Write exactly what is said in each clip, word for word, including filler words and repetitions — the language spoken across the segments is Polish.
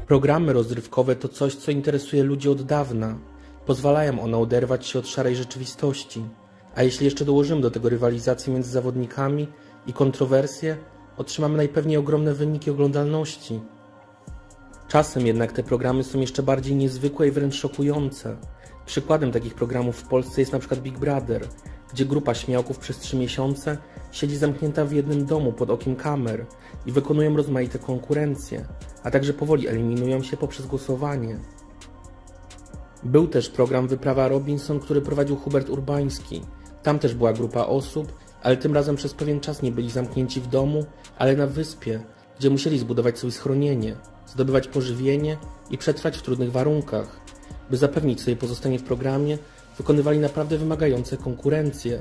Programy rozrywkowe to coś, co interesuje ludzi od dawna. Pozwalają one oderwać się od szarej rzeczywistości. A jeśli jeszcze dołożymy do tego rywalizację między zawodnikami i kontrowersje, otrzymamy najpewniej ogromne wyniki oglądalności. Czasem jednak te programy są jeszcze bardziej niezwykłe i wręcz szokujące. Przykładem takich programów w Polsce jest np. Big Brother, gdzie grupa śmiałków przez trzy miesiące siedzi zamknięta w jednym domu pod okiem kamer i wykonują rozmaite konkurencje, a także powoli eliminują się poprzez głosowanie. Był też program Wyprawa Robinson, który prowadził Hubert Urbański. Tam też była grupa osób, ale tym razem przez pewien czas nie byli zamknięci w domu, ale na wyspie, gdzie musieli zbudować sobie schronienie, zdobywać pożywienie i przetrwać w trudnych warunkach. By zapewnić sobie pozostanie w programie, wykonywali naprawdę wymagające konkurencje.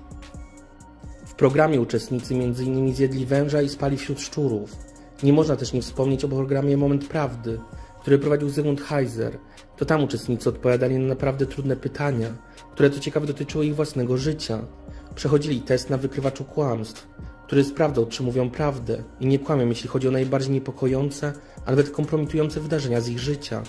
W programie uczestnicy między innymi zjedli węża i spali wśród szczurów. Nie można też nie wspomnieć o programie Moment Prawdy, który prowadził Zygmunt Heiser. To tam uczestnicy odpowiadali na naprawdę trudne pytania, które co ciekawe dotyczyły ich własnego życia. Przechodzili test na wykrywaczu kłamstw, który sprawdzał, czy mówią prawdę i nie kłamią, jeśli chodzi o najbardziej niepokojące, a nawet kompromitujące wydarzenia z ich życia.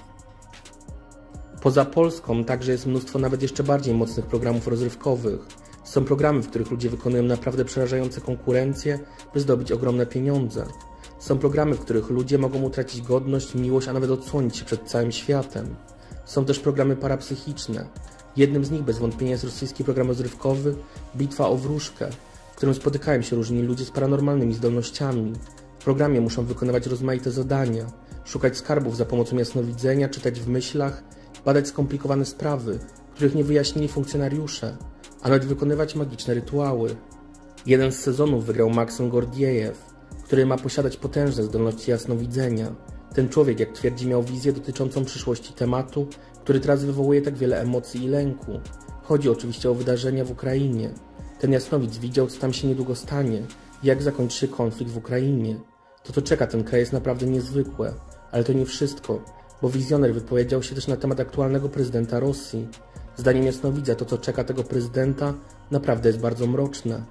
Poza Polską także jest mnóstwo nawet jeszcze bardziej mocnych programów rozrywkowych. Są programy, w których ludzie wykonują naprawdę przerażające konkurencje, by zdobyć ogromne pieniądze. Są programy, w których ludzie mogą utracić godność, miłość, a nawet odsłonić się przed całym światem. Są też programy parapsychiczne. Jednym z nich bez wątpienia jest rosyjski program rozrywkowy Bitwa o wróżkę, w którym spotykają się różni ludzie z paranormalnymi zdolnościami. W programie muszą wykonywać rozmaite zadania, szukać skarbów za pomocą jasnowidzenia, czytać w myślach, badać skomplikowane sprawy, których nie wyjaśnili funkcjonariusze, a nawet wykonywać magiczne rytuały. Jeden z sezonów wygrał Maksym Gordiejew, który ma posiadać potężne zdolności jasnowidzenia. Ten człowiek, jak twierdzi, miał wizję dotyczącą przyszłości tematu, który teraz wywołuje tak wiele emocji i lęku. Chodzi oczywiście o wydarzenia w Ukrainie. Ten jasnowidz widział, co tam się niedługo stanie i jak zakończy się konflikt w Ukrainie. To, co czeka ten kraj, jest naprawdę niezwykłe, ale to nie wszystko, bo wizjoner wypowiedział się też na temat aktualnego prezydenta Rosji. Zdaniem jasnowidza to, co czeka tego prezydenta, naprawdę jest bardzo mroczne.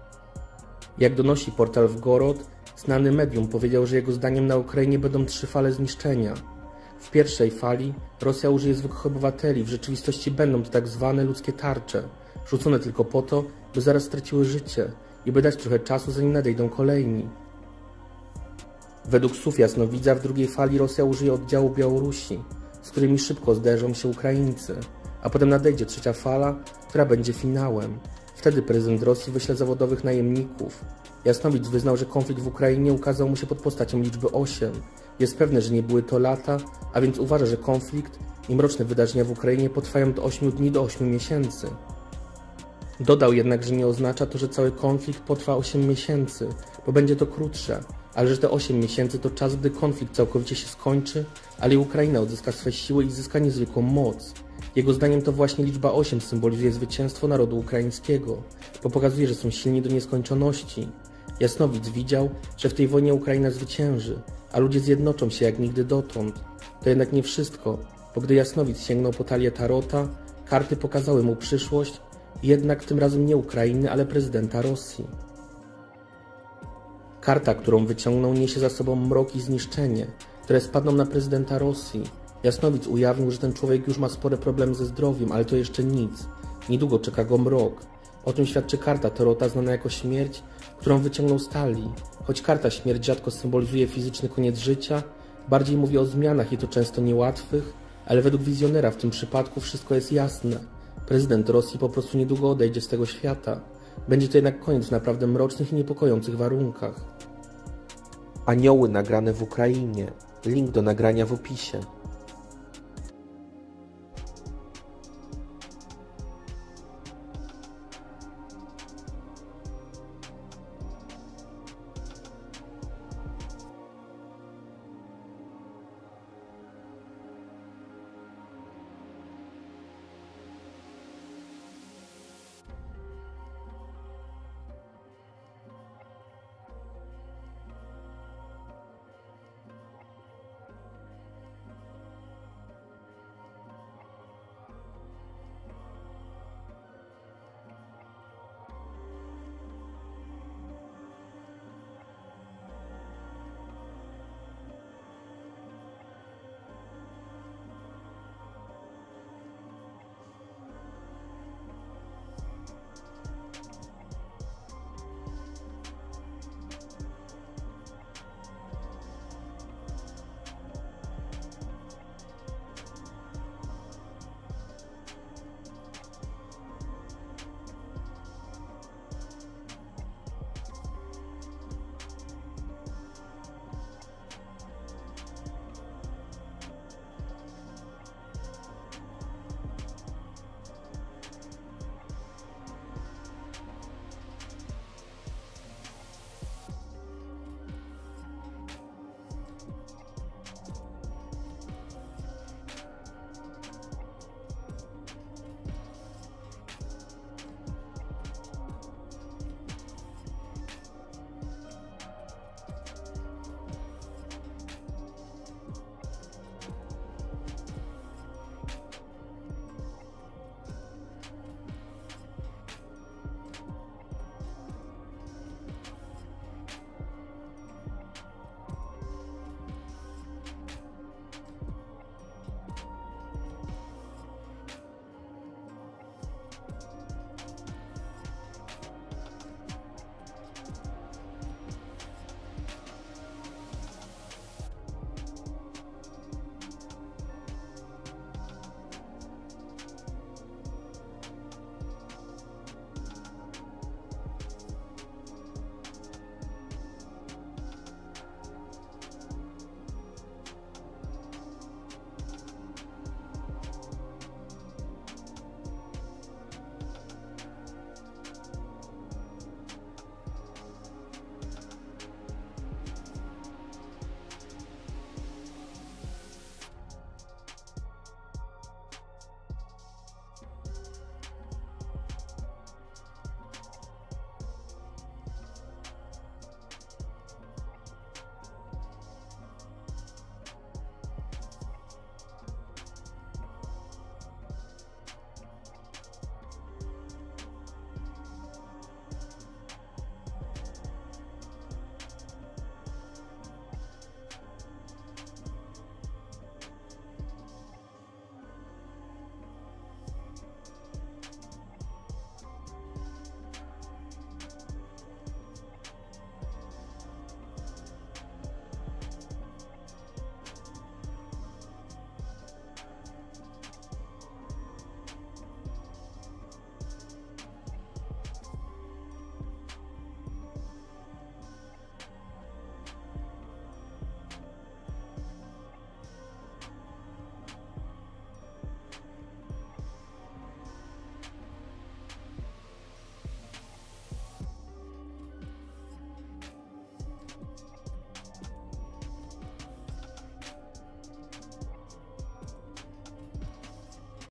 Jak donosi portal Wgorod, znany medium powiedział, że jego zdaniem na Ukrainie będą trzy fale zniszczenia. W pierwszej fali Rosja użyje zwykłych obywateli, w rzeczywistości będą to tak zwane ludzkie tarcze, rzucone tylko po to, by zaraz straciły życie i by dać trochę czasu, zanim nadejdą kolejni. Według słów jasnowidza w drugiej fali Rosja użyje oddziału Białorusi, z którymi szybko zderzą się Ukraińcy, a potem nadejdzie trzecia fala, która będzie finałem. Wtedy prezydent Rosji wyśle zawodowych najemników. Jasnowidz wyznał, że konflikt w Ukrainie ukazał mu się pod postacią liczby osiem. Jest pewny, że nie były to lata, a więc uważa, że konflikt i mroczne wydarzenia w Ukrainie potrwają od ośmiu dni do ośmiu miesięcy. Dodał jednak, że nie oznacza to, że cały konflikt potrwa osiem miesięcy, bo będzie to krótsze, ale że te osiem miesięcy to czas, gdy konflikt całkowicie się skończy, ale i Ukraina odzyska swe siły i zyska niezwykłą moc. Jego zdaniem to właśnie liczba osiem symbolizuje zwycięstwo narodu ukraińskiego, bo pokazuje, że są silni do nieskończoności. Jasnowidz widział, że w tej wojnie Ukraina zwycięży, a ludzie zjednoczą się jak nigdy dotąd. To jednak nie wszystko, bo gdy jasnowidz sięgnął po talię tarota, karty pokazały mu przyszłość, jednak tym razem nie Ukrainy, ale prezydenta Rosji. Karta, którą wyciągnął, niesie za sobą mrok i zniszczenie, które spadną na prezydenta Rosji. Jasnowidz ujawnił, że ten człowiek już ma spore problemy ze zdrowiem, ale to jeszcze nic. Niedługo czeka go mrok. O tym świadczy karta tarota znana jako śmierć, którą wyciągnął z talii. Choć karta śmierć rzadko symbolizuje fizyczny koniec życia, bardziej mówi o zmianach i to często niełatwych, ale według wizjonera w tym przypadku wszystko jest jasne. Prezydent Rosji po prostu niedługo odejdzie z tego świata. Będzie to jednak koniec w naprawdę mrocznych i niepokojących warunkach. Anioły nagrane w Ukrainie. Link do nagrania w opisie.